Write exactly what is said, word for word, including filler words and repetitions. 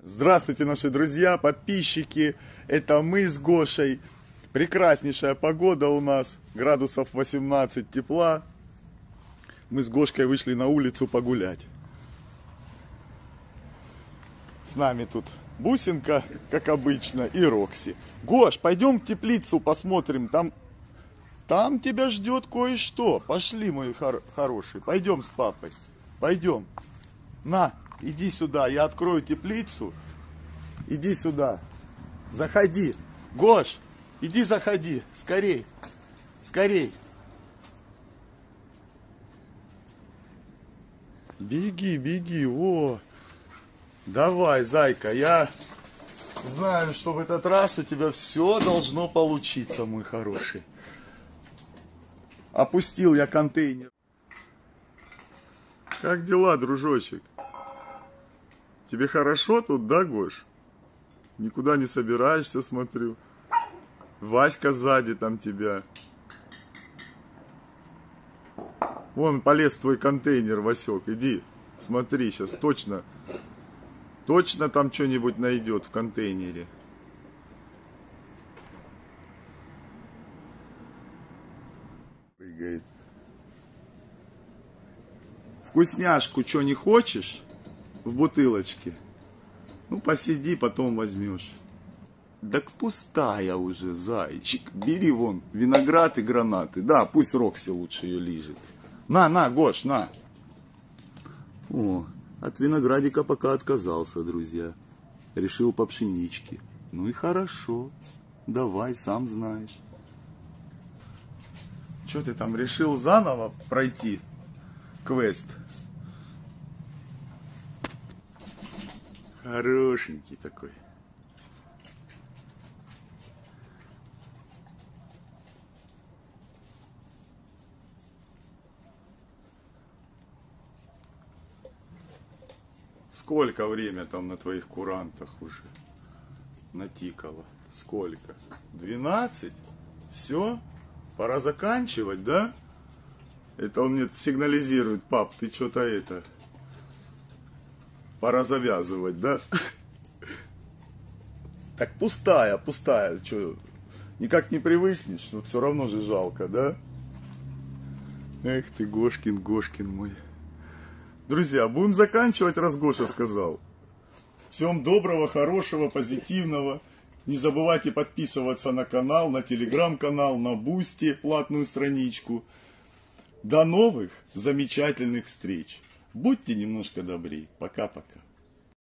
Здравствуйте, наши друзья, подписчики. Это мы с Гошей. Прекраснейшая погода у нас. Градусов восемнадцать тепла. Мы с Гошкой вышли на улицу погулять. С нами тут Бусинка, как обычно, и Рокси. Гош, пойдем в теплицу посмотрим. Там, там тебя ждет кое-что. Пошли, мой хор хороший. Пойдем с папой. Пойдем. На. Иди сюда, я открою теплицу. Иди сюда. Заходи. Гош, иди заходи. Скорей. Скорей. Беги, беги. О. Давай, зайка. Я знаю, что в этот раз у тебя все должно получиться, мой хороший. Опустил я контейнер. Как дела, дружочек? Тебе хорошо тут, да, Гош? Никуда не собираешься, смотрю. Васька сзади там тебя. Вон полез в твой контейнер, Васек. Иди, смотри, сейчас точно. Точно там что-нибудь найдет в контейнере. Прыгает. Вкусняшку что, не хочешь? В бутылочке. Ну, посиди, потом возьмешь. Так пустая уже, зайчик. Бери вон виноград и гранаты. Да, пусть Рокси лучше ее лижет. На, на, Гош, на. О, от виноградика пока отказался, друзья. Решил по пшеничке. Ну и хорошо. Давай, сам знаешь. Что ты там решил заново пройти квест? Хорошенький такой. Сколько время там на твоих курантах уже натикало? Сколько? двенадцать? Все? Пора заканчивать, да? Это он мне сигнализирует: пап, ты что-то это... Пора завязывать, да? Так пустая, пустая. Что, никак не привыкнешь? Вот все равно же жалко, да? Эх ты, Гошкин, Гошкин мой. Друзья, будем заканчивать, раз Гоша сказал. Всем доброго, хорошего, позитивного. Не забывайте подписываться на канал, на телеграм-канал, на Бусти, платную страничку. До новых замечательных встреч. Будьте немножко добрее. Пока-пока.